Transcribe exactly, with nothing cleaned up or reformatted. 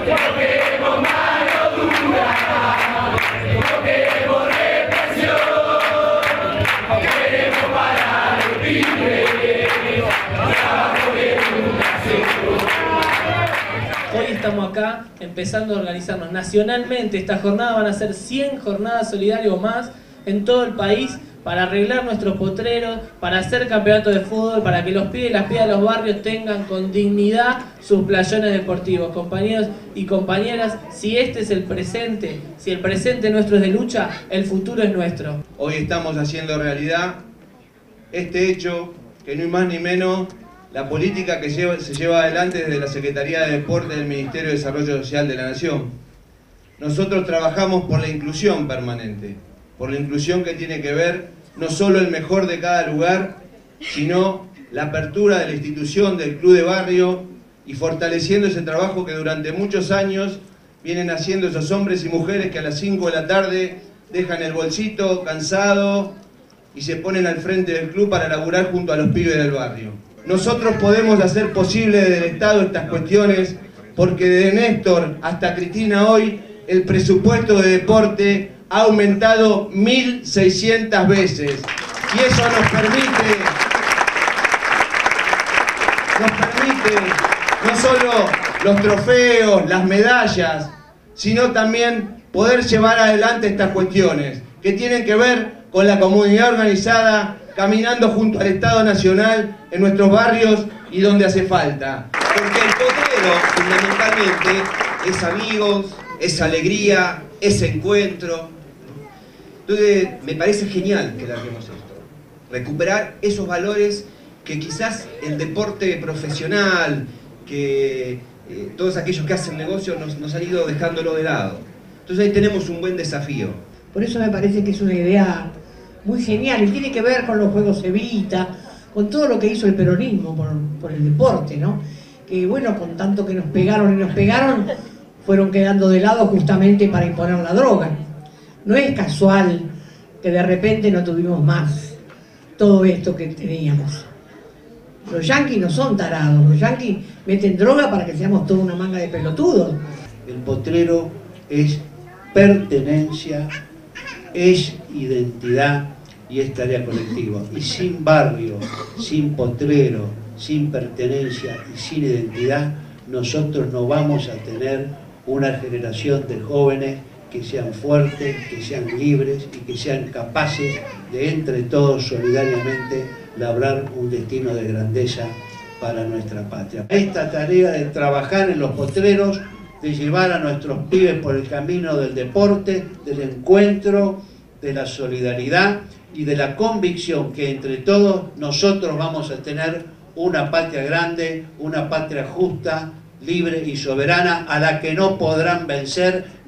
Hoy estamos acá empezando a organizarnos nacionalmente. Esta jornada van a ser cien jornadas solidarias o más en todo el país para arreglar nuestros potreros, para hacer campeonatos de fútbol, para que los pibes y las pibas de los barrios tengan con dignidad sus playones deportivos. Compañeros y compañeras, si este es el presente, si el presente nuestro es de lucha, el futuro es nuestro. Hoy estamos haciendo realidad este hecho, que no es más ni menos la política que lleva, se lleva adelante desde la Secretaría de Deporte del Ministerio de Desarrollo Social de la Nación. Nosotros trabajamos por la inclusión permanente, por la inclusión que tiene que ver no solo el mejor de cada lugar, sino la apertura de la institución del club de barrio y fortaleciendo ese trabajo que durante muchos años vienen haciendo esos hombres y mujeres que a las cinco de la tarde dejan el bolsito cansado y se ponen al frente del club para laburar junto a los pibes del barrio. Nosotros podemos hacer posible desde el Estado estas cuestiones porque desde Néstor hasta Cristina hoy el presupuesto de deporte ha aumentado mil seiscientas veces y eso nos permite, nos permite no solo los trofeos, las medallas, sino también poder llevar adelante estas cuestiones que tienen que ver con la comunidad organizada, caminando junto al Estado Nacional en nuestros barrios y donde hace falta. Porque el potrero fundamentalmente es amigos, es alegría, es encuentro. Entonces me parece genial que larguemos esto. Recuperar esos valores que quizás el deporte profesional, que eh, todos aquellos que hacen negocios nos, nos han ido dejándolo de lado. Entonces ahí tenemos un buen desafío. Por eso me parece que es una idea muy genial y tiene que ver con los Juegos Evita, con todo lo que hizo el peronismo por, por el deporte, ¿no? Que bueno, con tanto que nos pegaron y nos pegaron, fueron quedando de lado justamente para imponer la droga. No es casual que de repente no tuvimos más todo esto que teníamos. Los yanquis no son tarados, los yanquis meten droga para que seamos toda una manga de pelotudos. El potrero es pertenencia, es identidad y es tarea colectiva. Y sin barrio, sin potrero, sin pertenencia y sin identidad, nosotros no vamos a tener una generación de jóvenes que sean fuertes, que sean libres y que sean capaces de entre todos solidariamente labrar un destino de grandeza para nuestra patria. Esta tarea de trabajar en los potreros, de llevar a nuestros pibes por el camino del deporte, del encuentro, de la solidaridad y de la convicción que entre todos nosotros vamos a tener una patria grande, una patria justa, libre y soberana a la que no podrán vencer